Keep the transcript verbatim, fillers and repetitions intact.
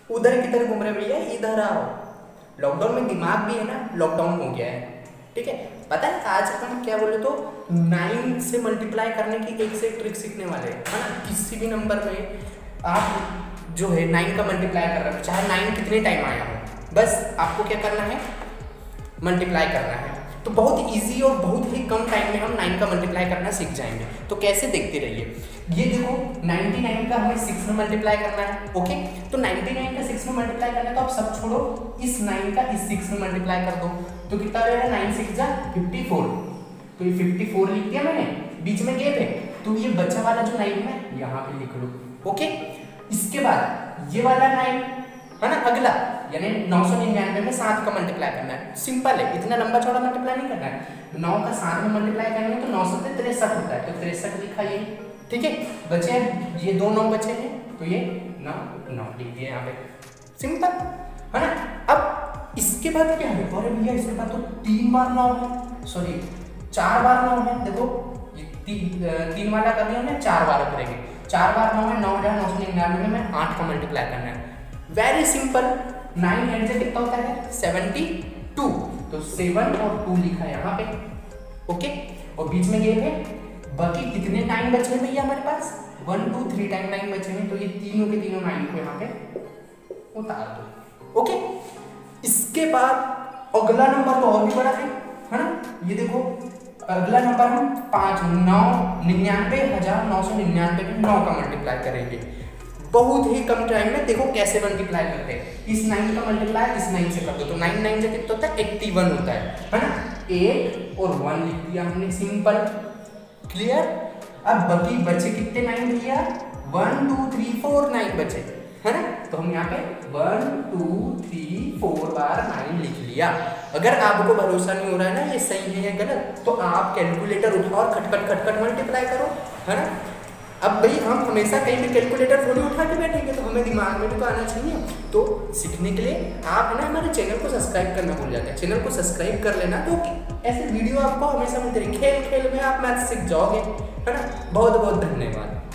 उधर किधर घूम रहे भैया, इधर आओ। लॉकडाउन में दिमाग भी है ना, लॉकडाउन हो गया है, ठीक है। पता है आज अपन क्या बोले तो नाइन से मल्टीप्लाई करने की एक से एक ट्रिक सीखने वाले हैं, है ना। किसी भी नंबर में आप जो है नाइन का मल्टीप्लाई कर रहे हो, चाहे नाइन कितने टाइम आया हो, बस आपको क्या करना है, मल्टीप्लाई करना है। तो बहुत इजी और बहुत ही कम टाइम में हम नाइन का मल्टीप्लाई करना सीख जाएंगे। तो कैसे, देखते रहिए। ये देखो निन्यानवे का हमें सिक्स में मल्टीप्लाई करना है, ओके। तो निन्यानवे का सिक्स में मल्टीप्लाई करना है, तो आप सब छोड़ो, इस नाइन का इस सिक्स में मल्टीप्लाई कर दो, तो कितना हो जाएगा, नाइन सिक्स जा फिफ्टी फोर। तो ये फिफ्टी फोर लिख दिया मैंने, बीच में गैप है, तो ये बचा वाला जो नाइन है यहाँ पे लिख लो, ओके। इसके बाद ये वाला नाइन है ना, अगला यानी नौ सौ निन्यानवे में सात का मल्टीप्लाई करना है। सिंपल है, इतना लंबा चौड़ा मल्टीप्लाई नहीं करना है। नौ का सात में मल्टीप्लाई करेंगे तो नौ सौ से तिरसठ होता है, तो तिरसठ लिखा ये, ठीक है। बचे हैं ये दो नौ बचे हैं, तो ये नौ नौ लिख दिए यहाँ पे, सिंपल है ना। अब इसके बाद क्या है, अरे भैया इसके बाद तो तीन बार नौ है, सॉरी चार बार नौ है। देखो ये ती, तीन वाला कर दिया हमने, चार वाला करेंगे। चार बार नौ है, नौ हजार नौ सौ निन्यानवे में आठ का मल्टीप्लाई करना है। वेरी सिंपल, नाइन एट से कितना होता है, सेवेंटी टू। तो सेवन और टू लिखा है यहाँ पे, ओके। और बीच में ये है, बाकी कितने नाइन बचे हैं भैया हमारे पास, one two three time nine बचे हैं, तो ये तीनों के तीनों नाइन को यहाँ पे उतार दो, ओके। इसके बाद अगला नंबर तो और भी बड़ा है, है ना। ये देखो अगला नंबर हम पांच नौ निन्यानवे हजार नौ सौ निन्यानवे में नौ का मल्टीप्लाई करेंगे बहुत ही कम टाइम में। देखो कैसे मल्टीप्लाई करते हैं, इस नाइन का मल्टीप्लाई इस नाइन से कर दो, तो नाइन नाइन से कितना होता है, इक्यासी होता है, है ना। एट और वन लिख दिया हमने, सिंपल, क्लियर। अब बाकी बचे कितने नाइन भैया, one two three four nine बचे, है ना। तो हम यहाँ पे वन टू थ्री फोर बार नाइन लिख लिया। अगर आपको भरोसा नहीं हो रहा है ना ये सही है या गलत, तो आप कैलकुलेटर उठाओ और खटखट खटखट मल्टीप्लाई करो, है ना। अब भाई हम हमेशा कहीं भी कैलकुलेटर थोड़ी उठा के बैठेंगे, तो हमें दिमाग में भी तो आना चाहिए। तो सीखने के लिए आप है ना हमारे चैनल को सब्सक्राइब करना भूल जाते हैं, चैनल को सब्सक्राइब कर लेना, तो ऐसे वीडियो आपको हमेशा मिलते रहेंगे। खेल खेल में आप मैथ सीख जाओगे, है ना। बहुत बहुत धन्यवाद।